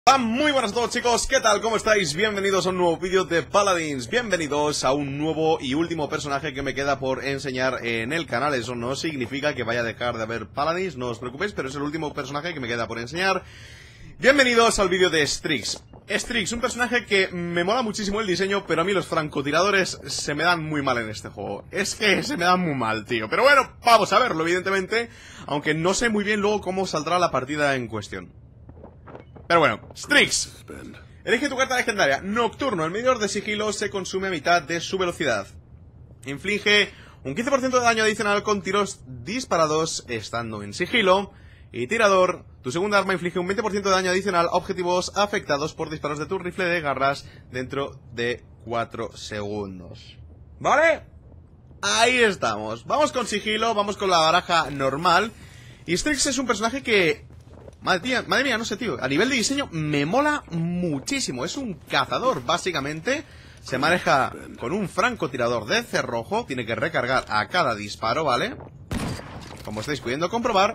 Muy buenas a todos, chicos, ¿qué tal? ¿Cómo estáis? Bienvenidos a un nuevo vídeo de Paladins. Bienvenidos a un nuevo y último personaje que me queda por enseñar en el canal. Eso no significa que vaya a dejar de haber Paladins, no os preocupéis, pero es el último personaje que me queda por enseñar. Bienvenidos al vídeo de Strix. Strix, un personaje que me mola muchísimo el diseño, pero a mí los francotiradores se me dan muy mal en este juego. Es que se me dan muy mal, tío. Pero bueno, vamos a verlo, evidentemente, aunque no sé muy bien luego cómo saldrá la partida en cuestión. Pero bueno, Strix. Elige tu carta legendaria. Nocturno. El medidor de sigilo se consume a mitad de su velocidad. Inflige un 15% de daño adicional con tiros disparados estando en sigilo. Y tirador. Tu segunda arma inflige un 20% de daño adicional a objetivos afectados por disparos de tu rifle de garras dentro de 4 segundos. ¿Vale? Ahí estamos. Vamos con sigilo, vamos con la baraja normal. Y Strix es un personaje que... Madre mía, no sé, tío. A nivel de diseño me mola muchísimo. Es un cazador, básicamente. Se maneja con un francotirador de cerrojo. Tiene que recargar a cada disparo, ¿vale? Como estáis pudiendo comprobar.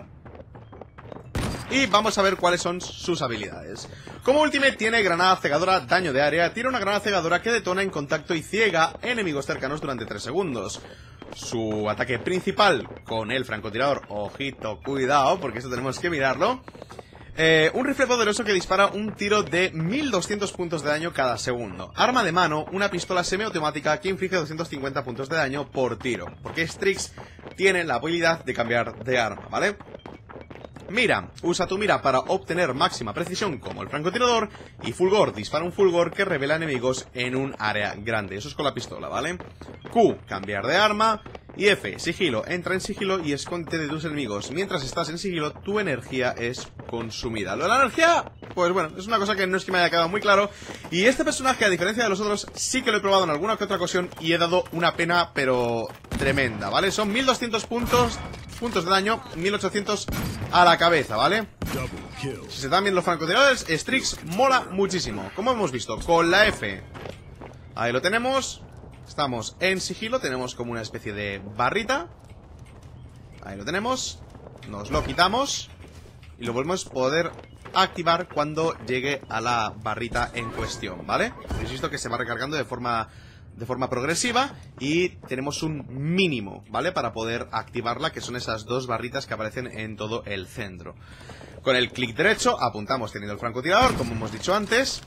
Y vamos a ver cuáles son sus habilidades. Como ultimate tiene granada cegadora, daño de área. Tiene una granada cegadora que detona en contacto y ciega enemigos cercanos durante 3 segundos. Su ataque principal con el francotirador, ojito, cuidado, porque esto tenemos que mirarlo. Un rifle poderoso que dispara un tiro de 1200 puntos de daño cada segundo. Arma de mano, una pistola semiautomática que inflige 250 puntos de daño por tiro. Porque Strix tiene la habilidad de cambiar de arma, ¿vale? Mira, usa tu mira para obtener máxima precisión como el francotirador. Y fulgor, dispara un fulgor que revela enemigos en un área grande. Eso es con la pistola, ¿vale? Q, cambiar de arma. Y F, sigilo, entra en sigilo y escóndete de tus enemigos. Mientras estás en sigilo, tu energía es consumida. Lo de la energía, pues bueno, es una cosa que no es que me haya quedado muy claro. Y este personaje, a diferencia de los otros, sí que lo he probado en alguna que otra ocasión y he dado una pena, pero tremenda, ¿vale? Son 1200 puntos de daño, 1800 a la cabeza, ¿vale? Si se dan bien los francotiradores, Strix mola muchísimo. Como hemos visto, con la F. Ahí lo tenemos. Estamos en sigilo, tenemos como una especie de barrita. Ahí lo tenemos. Nos lo quitamos y lo volvemos a poder activar cuando llegue a la barrita en cuestión, ¿vale? Habéis visto que se va recargando de forma progresiva. Y tenemos un mínimo, ¿vale? Para poder activarla, que son esas dos barritas que aparecen en todo el centro. Con el clic derecho apuntamos teniendo el francotirador, como hemos dicho antes.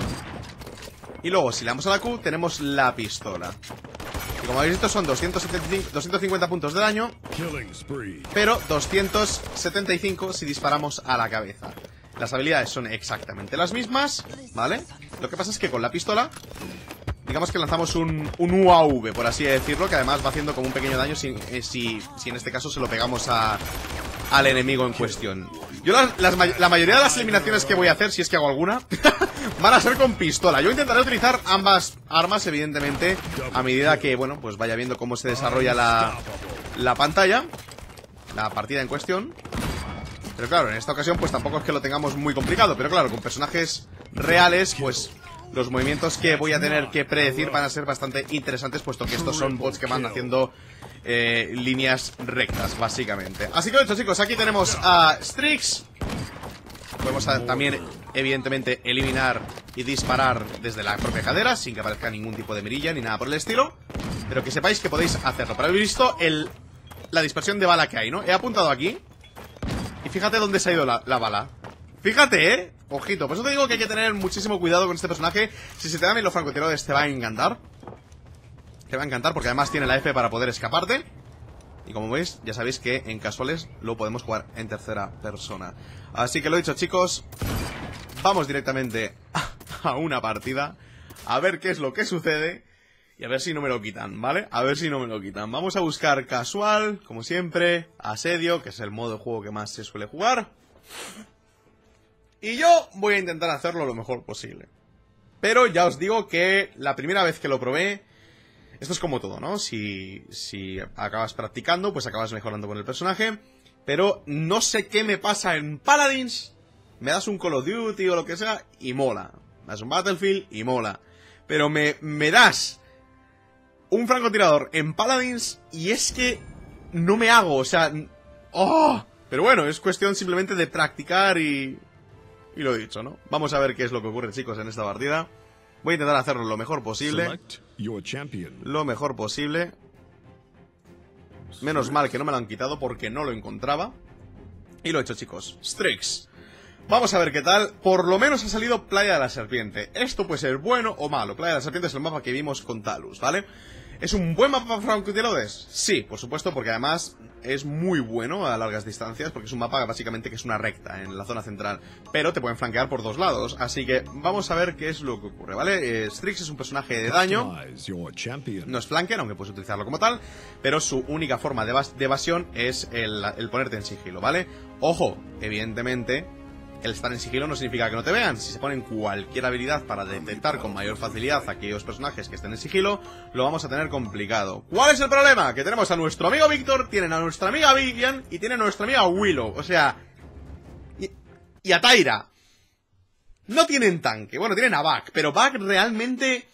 Y luego, si le damos a la Q, tenemos la pistola. Y como habéis visto, son 250 puntos de daño, pero 275 si disparamos a la cabeza. Las habilidades son exactamente las mismas, ¿vale? Lo que pasa es que con la pistola, digamos que lanzamos un UAV, por así decirlo, que además va haciendo como un pequeño daño si en este caso se lo pegamos al enemigo en cuestión. Yo la mayoría de las eliminaciones que voy a hacer, si es que hago alguna, van a ser con pistola. Yo intentaré utilizar ambas armas, evidentemente, a medida que, bueno, pues vaya viendo cómo se desarrolla la pantalla, la partida en cuestión. Pero claro, en esta ocasión pues tampoco es que lo tengamos muy complicado. Pero claro, con personajes reales, pues los movimientos que voy a tener que predecir van a ser bastante interesantes, puesto que estos son bots que van haciendo líneas rectas, básicamente. Así que, de hecho, chicos, aquí tenemos a Strix. Podemos también, evidentemente, eliminar y disparar desde la propia cadera, sin que aparezca ningún tipo de mirilla ni nada por el estilo. Pero que sepáis que podéis hacerlo. Pero habéis visto la dispersión de bala que hay, ¿no? He apuntado aquí y fíjate dónde se ha ido la bala. Fíjate, ¿eh? Ojito, por eso te digo que hay que tener muchísimo cuidado con este personaje. Si se te dan bien los francotiradores te va a encantar. Te va a encantar porque además tiene la F para poder escaparte. Y como veis, ya sabéis que en casuales lo podemos jugar en tercera persona. Así que lo dicho, chicos, vamos directamente a una partida, a ver qué es lo que sucede y a ver si no me lo quitan, ¿vale? A ver si no me lo quitan. Vamos a buscar casual, como siempre, asedio, que es el modo de juego que más se suele jugar. Y yo voy a intentar hacerlo lo mejor posible. Pero ya os digo que la primera vez que lo probé, esto es como todo, ¿no? Si acabas practicando, pues acabas mejorando con el personaje. Pero no sé qué me pasa en Paladins. Me das un Call of Duty o lo que sea y mola. Me das un Battlefield y mola. Pero me das un francotirador en Paladins y es que no me hago, o sea... ¡Oh! Pero bueno, es cuestión simplemente de practicar y Y lo he dicho, ¿no? Vamos a ver qué es lo que ocurre, chicos, en esta partida. Voy a intentar hacerlo lo mejor posible. Lo mejor posible. Menos mal que no me lo han quitado porque no lo encontraba. Y lo he hecho, chicos. Strix. Vamos a ver qué tal. Por lo menos ha salido Playa de la Serpiente. Esto puede ser bueno o malo. Playa de la Serpiente es el mapa que vimos con Talus, ¿vale? ¿Es un buen mapa para francotiradores? Sí, por supuesto, porque además es muy bueno a largas distancias, porque es un mapa básicamente que es una recta en la zona central, pero te pueden flanquear por dos lados, así que vamos a ver qué es lo que ocurre, ¿vale? Strix es un personaje de daño, no es flanker, aunque puedes utilizarlo como tal, pero su única forma de evasión es el ponerte en sigilo, ¿vale? Ojo, evidentemente, el estar en sigilo no significa que no te vean. Si se ponen cualquier habilidad para detectar con mayor facilidad a aquellos personajes que estén en sigilo, lo vamos a tener complicado. ¿Cuál es el problema? Que tenemos a nuestro amigo Víctor, tienen a nuestra amiga Vivian y tienen a nuestra amiga Willow. O sea... Y a Tyra. No tienen tanque. Bueno, tienen a Buck, pero Buck realmente...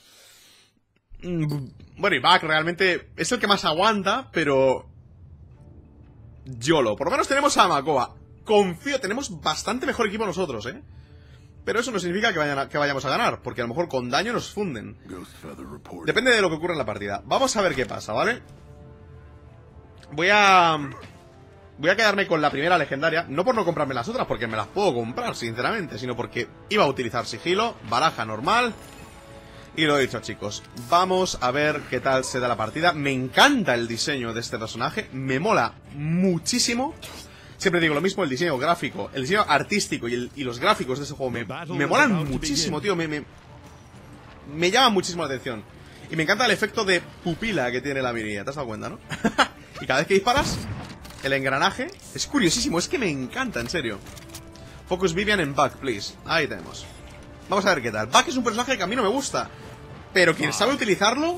Bueno, y Buck realmente es el que más aguanta, pero... YOLO. Por lo menos tenemos a Makoa. Confío, tenemos bastante mejor equipo nosotros, ¿eh? Pero eso no significa que vayamos a ganar, porque a lo mejor con daño nos funden. Depende de lo que ocurra en la partida. Vamos a ver qué pasa, ¿vale? Voy a quedarme con la primera legendaria. No por no comprarme las otras, porque me las puedo comprar, sinceramente, sino porque iba a utilizar sigilo, baraja normal. Y lo he dicho, chicos. Vamos a ver qué tal se da la partida. Me encanta el diseño de este personaje. Me mola muchísimo. Siempre digo lo mismo, el diseño gráfico, el diseño artístico y los gráficos de ese juego me molan muchísimo, tío. Me llama muchísimo la atención. Y me encanta el efecto de pupila que tiene la mirilla, ¿te has dado cuenta, no? Y cada vez que disparas, el engranaje es curiosísimo, es que me encanta, en serio. Focus Vivian en Buck, please. Ahí tenemos. Vamos a ver qué tal. Buck es un personaje que a mí no me gusta, pero quien sabe utilizarlo...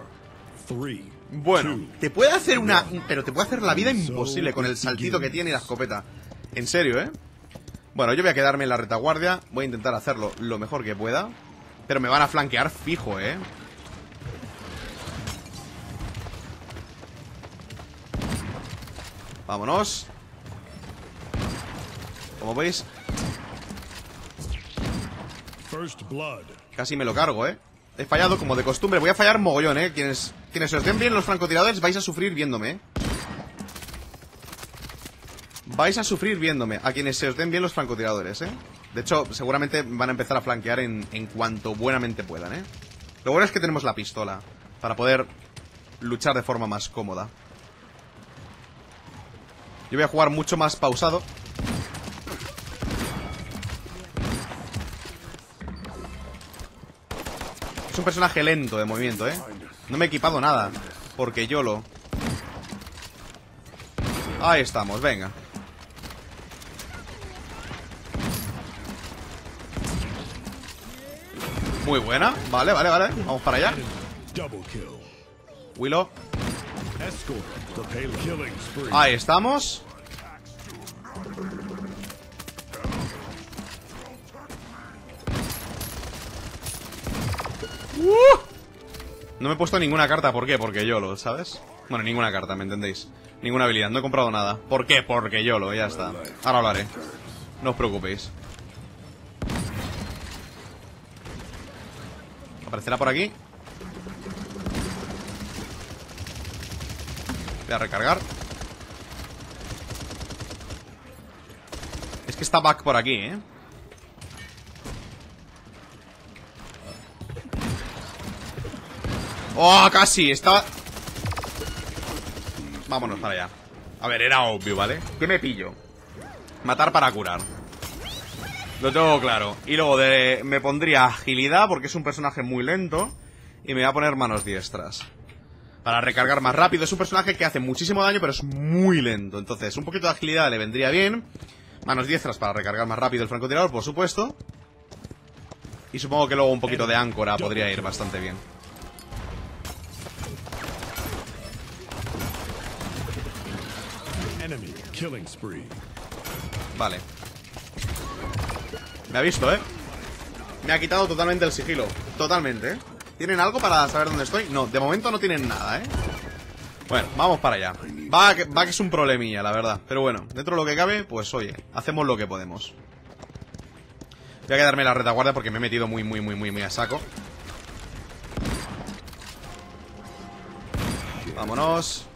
Bueno, te puede hacer pero te puede hacer la vida imposible con el saltito que tiene y la escopeta. En serio, ¿eh? Bueno, yo voy a quedarme en la retaguardia. Voy a intentar hacerlo lo mejor que pueda. Pero me van a flanquear fijo, ¿eh? Vámonos. Como veis, casi me lo cargo, ¿eh? He fallado como de costumbre. Voy a fallar mogollón, ¿eh? Quienes os den bien los francotiradores vais a sufrir viéndome, ¿eh? Vais a sufrir viéndome. A quienes se os den bien los francotiradores, ¿eh? De hecho, seguramente van a empezar a flanquear en cuanto buenamente puedan, ¿eh? Lo bueno es que tenemos la pistola para poder luchar de forma más cómoda. Yo voy a jugar mucho más pausado. Es un personaje lento de movimiento, ¿eh? No me he equipado nada, porque YOLO. Ahí estamos, venga. Muy buena, vale, vamos para allá. Willow. Ahí estamos. No me he puesto ninguna carta, ¿por qué? Porque YOLO, ¿sabes? Bueno, ninguna carta, ¿me entendéis? Ninguna habilidad, no he comprado nada. ¿Por qué? Porque YOLO, ya está. Ahora hablaré. No os preocupéis. Aparecerá por aquí. Voy a recargar. Es que está Buck por aquí, ¿eh? ¡Oh, casi! Estaba... Vámonos para allá. A ver, era obvio, ¿vale? ¿Qué me pillo? Matar para curar. Lo tengo claro. Y luego me pondría agilidad, porque es un personaje muy lento. Y me voy a poner manos diestras para recargar más rápido. Es un personaje que hace muchísimo daño, pero es muy lento. Entonces, un poquito de agilidad le vendría bien. Manos diestras para recargar más rápido el francotirador, por supuesto. Y supongo que luego un poquito de áncora podría ir bastante bien. Vale. Me ha visto, ¿eh? Me ha quitado totalmente el sigilo. Totalmente, ¿eh? ¿Tienen algo para saber dónde estoy? No, de momento no tienen nada, ¿eh? Bueno, vamos para allá. Va que es un problemilla, la verdad. Pero bueno, dentro de lo que cabe, pues oye, hacemos lo que podemos. Voy a quedarme en la retaguardia porque me he metido muy a saco. Vámonos.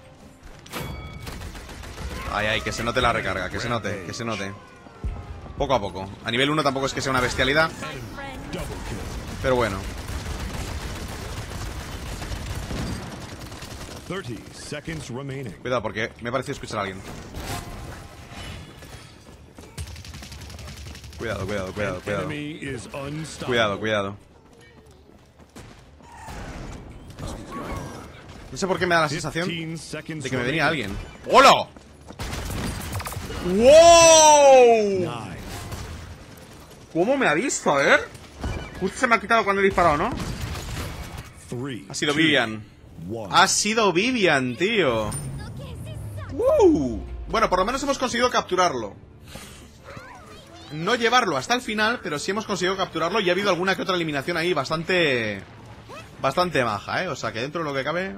Ay, que se note la recarga, que se note, que se note. Poco a poco. A nivel 1 tampoco es que sea una bestialidad, pero bueno. 30 seconds remaining. Cuidado porque me ha parecido escuchar a alguien. Cuidado. Enemy is unstoppable. Cuidado. No sé por qué me da la sensación 15 seconds de que me venía remaining. alguien. ¡Hola! ¡Wow! 9. ¿Cómo me ha visto? A ver. Justo se me ha quitado cuando he disparado, ¿no? 3. Ha sido Vivian. 1. Ha sido Vivian, tío. Bueno, por lo menos hemos conseguido capturarlo. No llevarlo hasta el final, pero sí hemos conseguido capturarlo. Y ha habido alguna que otra eliminación ahí bastante maja, ¿eh? O sea que dentro de lo que cabe,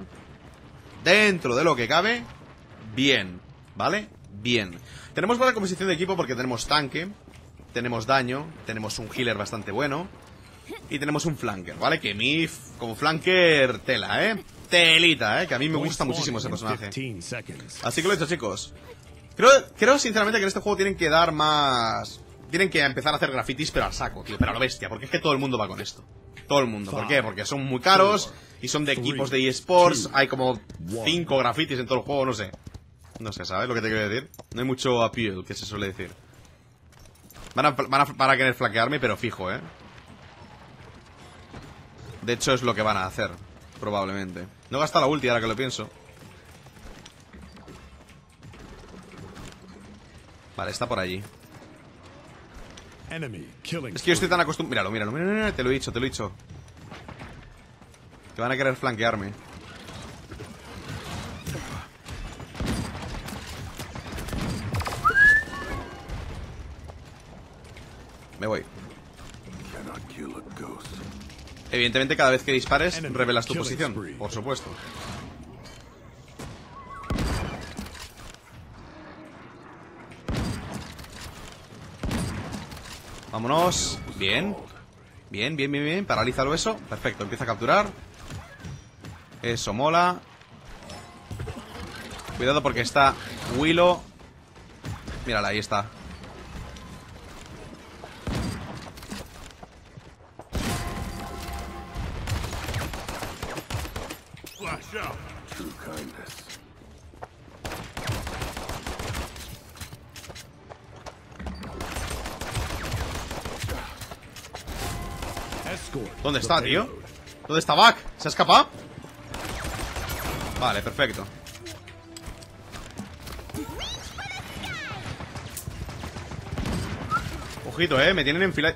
bien, ¿vale? Bien. Tenemos buena composición de equipo porque tenemos tanque, tenemos daño, tenemos un healer bastante bueno y tenemos un flanker, ¿vale? Que a mí, como flanker, tela, ¿eh? Telita, ¿eh? Que a mí me gusta muchísimo ese personaje. Así que lo he hecho, chicos. Creo sinceramente que en este juego tienen que dar más... Tienen que empezar a hacer grafitis, pero al saco, tío. Pero a lo bestia, porque es que todo el mundo va con esto. Todo el mundo. ¿Por qué? Porque son muy caros y son de equipos de eSports. Hay como 5 grafitis en todo el juego, no sé. No sé, ¿sabes lo que te quiero decir? No hay mucho appeal, que se suele decir. Van a querer flanquearme, pero fijo, ¿eh? De hecho, es lo que van a hacer, probablemente. No gasta la ulti ahora que lo pienso. Vale, está por allí. Es que yo estoy tan acostumbrado. Míralo, te lo he dicho. Que van a querer flanquearme. Me voy. Evidentemente, cada vez que dispares, revelas tu posición. Por supuesto. Vámonos. Bien. Paralízalo eso. Perfecto, empieza a capturar. Eso mola. Cuidado porque está Willow. Mírala, ahí está. ¿Dónde está, tío? ¿Dónde está Buck? ¿Se ha escapado? Vale, perfecto. Ojito, me tienen enfilado.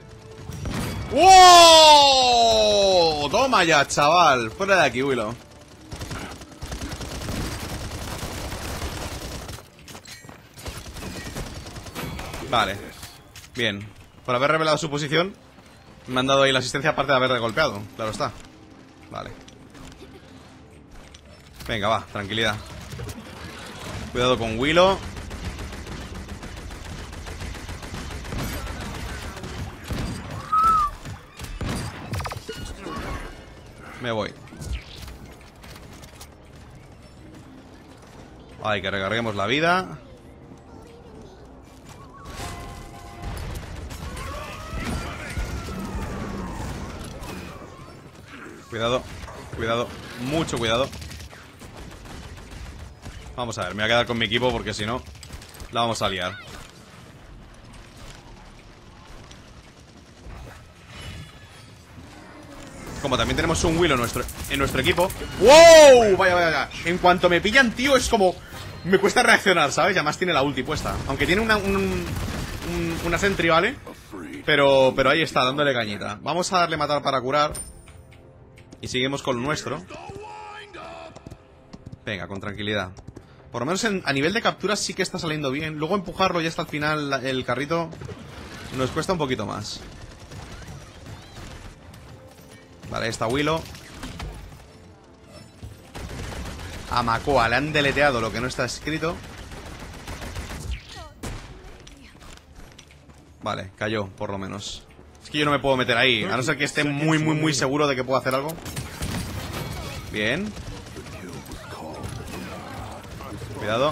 ¡Oh! Toma ya, chaval. Fuera de aquí, Willow. Vale. Bien. Por haber revelado su posición, me han dado ahí la asistencia aparte de haberle golpeado. Claro está. Vale. Venga, va, tranquilidad. Cuidado con Willow. Me voy. Ay, que recarguemos la vida. Cuidado, mucho cuidado. Vamos a ver, me voy a quedar con mi equipo porque si no, la vamos a liar. Como también tenemos un Willow en nuestro equipo. ¡Wow! Vaya. En cuanto me pillan, tío, es como... Me cuesta reaccionar, ¿sabes? Y además tiene la ulti puesta. Aunque tiene una sentry, ¿vale? Pero ahí está, dándole cañita. Vamos a darle matar para curar. Y seguimos con lo nuestro. Venga, con tranquilidad. Por lo menos a nivel de capturas sí que está saliendo bien. Luego empujarlo ya hasta el final, el carrito, nos cuesta un poquito más. Vale, ahí está Willow. A Makoa le han deleteado lo que no está escrito. Vale, cayó, por lo menos. Es que yo no me puedo meter ahí, a no ser que esté muy seguro de que puedo hacer algo. Bien. Cuidado.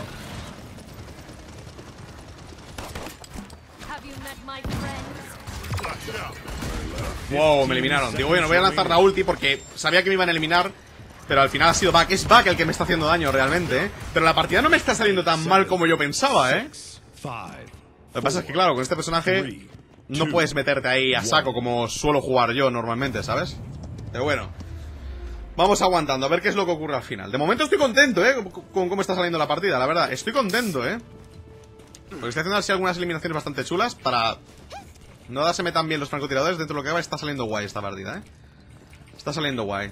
Wow, me eliminaron. Digo, bueno, voy a lanzar la ulti porque sabía que me iban a eliminar, pero al final ha sido Back. Es Back el que me está haciendo daño realmente, ¿eh? Pero la partida no me está saliendo tan mal como yo pensaba, ¿eh? Lo que pasa es que, claro, con este personaje no puedes meterte ahí a saco como suelo jugar yo normalmente, ¿sabes? Pero bueno, vamos aguantando, a ver qué es lo que ocurre al final. De momento estoy contento, con cómo está saliendo la partida, la verdad. Estoy contento, porque estoy haciendo así algunas eliminaciones bastante chulas para no dárseme tan bien los francotiradores. Dentro de lo que va, está saliendo guay esta partida, Está saliendo guay.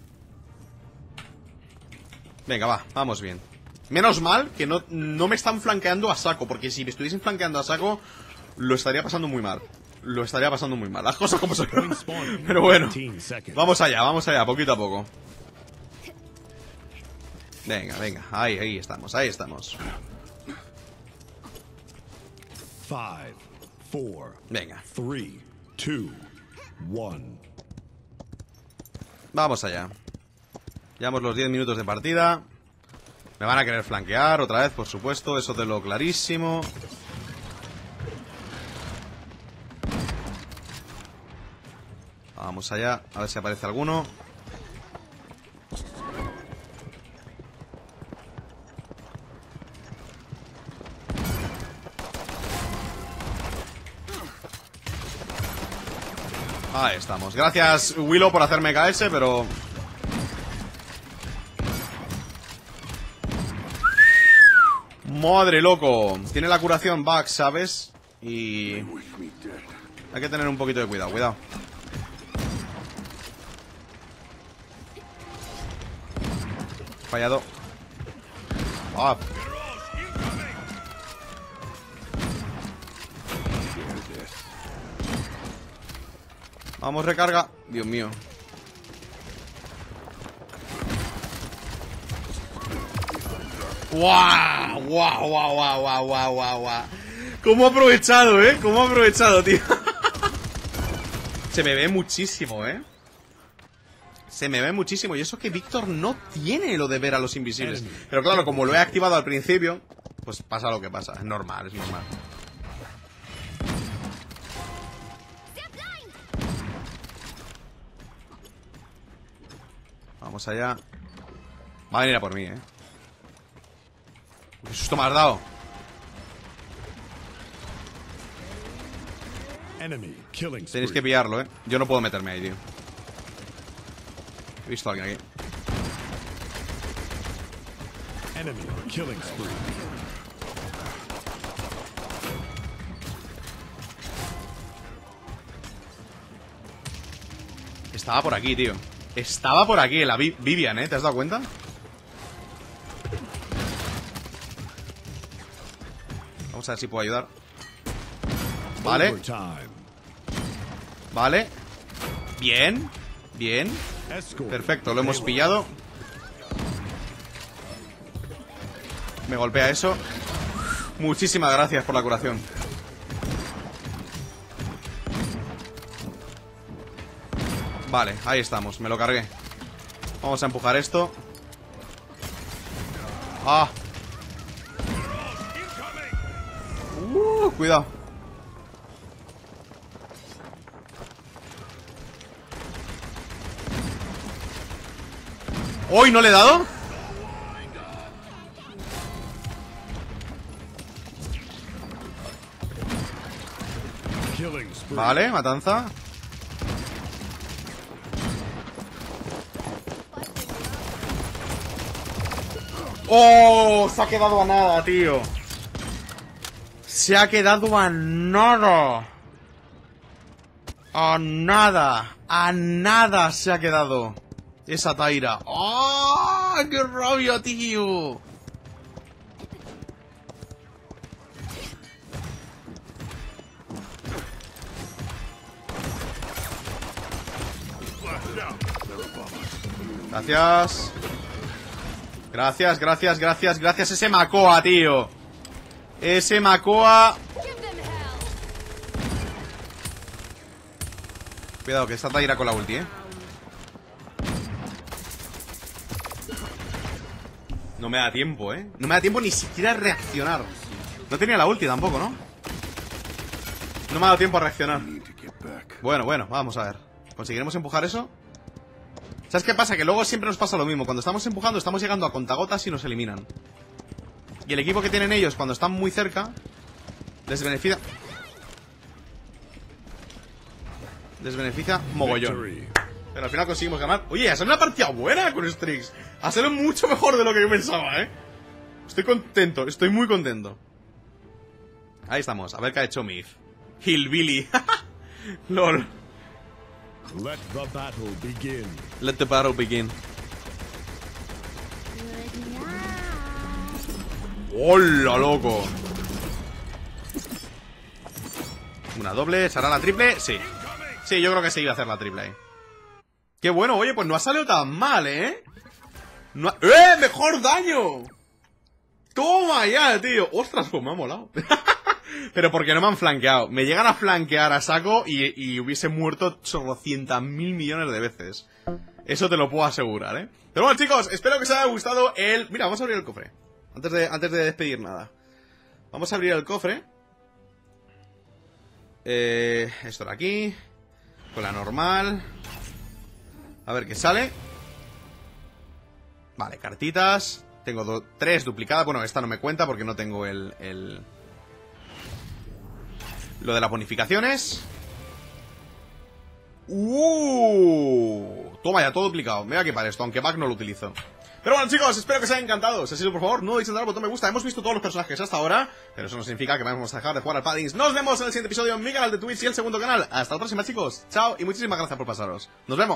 Venga, va, vamos bien. Menos mal que no me están flanqueando a saco, porque si me estuviesen flanqueando a saco, lo estaría pasando muy mal. Lo estaría pasando muy mal, las cosas como son. Pero bueno, vamos allá, poquito a poco. Venga, venga, ahí estamos, ahí estamos. 5, 4, venga. 3, 2, 1. Vamos allá. Llevamos los 10 minutos de partida. Me van a querer flanquear otra vez, por supuesto. Eso te lo clarísimo. Vamos allá, a ver si aparece alguno. Ahí estamos. Gracias, Willow, por hacerme KS, pero... Madre loco. Tiene la curación back, ¿sabes? Y... hay que tener un poquito de cuidado, cuidado. Fallado. Ah. Vamos, recarga. Dios mío. ¡Guau! ¡Guau, guau, guau, guau, guau, guau, guau! ¿Cómo ha aprovechado, ¿Cómo ha aprovechado, tío? Se me ve muchísimo, Se me ve muchísimo. Y eso que Víctor no tiene lo de ver a los invisibles. Pero claro, como lo he activado al principio, pues pasa lo que pasa. Es normal, es normal. Vamos allá. Va a venir a por mí, ¿Qué susto me has dado? Tenéis que pillarlo, Yo no puedo meterme ahí, tío. He visto a alguien aquí. Estaba por aquí, tío. Estaba por aquí, la Vivian, ¿Te has dado cuenta? Vamos a ver si puedo ayudar. Vale. Vale. Bien. Bien. Perfecto, lo hemos pillado. Me golpea eso. Muchísimas gracias por la curación. Vale, ahí estamos, me lo cargué. Vamos a empujar esto. ¡Ah! Cuidado. ¿Hoy no le he dado? Vale, matanza. ¡Oh! Se ha quedado a nada, tío. Se ha quedado a nada. A nada. A nada se ha quedado esa Taira. ¡Oh! ¡Qué rabia, tío! Gracias. Gracias, gracias, gracias, gracias. Ese Makoa, tío. Ese Makoa. Cuidado, que esta te irá con la ulti, No me da tiempo, No me da tiempo ni siquiera a reaccionar. No tenía la ulti tampoco, ¿no? No me ha dado tiempo a reaccionar. Bueno, vamos a ver. ¿Conseguiremos empujar eso? ¿Sabes qué pasa? Que luego siempre nos pasa lo mismo. Cuando estamos empujando, estamos llegando a contagotas y nos eliminan. Y el equipo que tienen ellos, cuando están muy cerca, les beneficia mogollón. Pero al final conseguimos ganar. Oye, ha sido una partida buena con Strix. Ha sido mucho mejor de lo que yo pensaba, Estoy contento, estoy muy contento. Ahí estamos, a ver qué ha hecho Myth. Hillbilly. LOL. Let the battle begin. Let the battle begin. ¡Hola, loco! Una doble, ¿será la triple? Sí. Sí, yo creo que se iba a hacer la triple ahí. ¡Qué bueno! Oye, pues no ha salido tan mal, No ha... ¡Mejor daño! ¡Toma ya, tío! ¡Ostras, pues me ha molado! Pero porque no me han flanqueado. Me llegan a flanquear a saco y hubiese muerto solo 100.000 millones de veces. Eso te lo puedo asegurar, Pero bueno, chicos, espero que os haya gustado el... Mira, vamos a abrir el cofre. Antes de despedir nada. Vamos a abrir el cofre. Esto de aquí. Con la normal. A ver qué sale. Vale, cartitas. Tengo 3 duplicadas. Bueno, esta no me cuenta porque no tengo lo de las bonificaciones. Toma ya, todo duplicado. Me voy a equipar esto, aunque Back no lo utilizo. Pero bueno, chicos, espero que os haya encantado. Si ha sido, por favor, no olvidéis darle al botón me gusta. Hemos visto todos los personajes hasta ahora, pero eso no significa que vamos a dejar de jugar al Paladins. Nos vemos en el siguiente episodio en mi canal de Twitch y el segundo canal. Hasta la próxima, chicos. Chao y muchísimas gracias por pasaros. Nos vemos.